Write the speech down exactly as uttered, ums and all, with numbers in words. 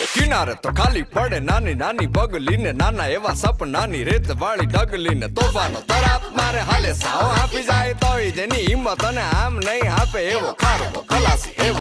કિનારે તો ખાલી પડે નાની નાની બગલી ને નાના એવા સપનાની રેત વાળી ડગલી ને તોફાનો તરાપ મારે હાલે સાવ આપી જાય તોય જેની હિંમત અને આમ નહીં આપે એવો ખારો ખલાસી એવો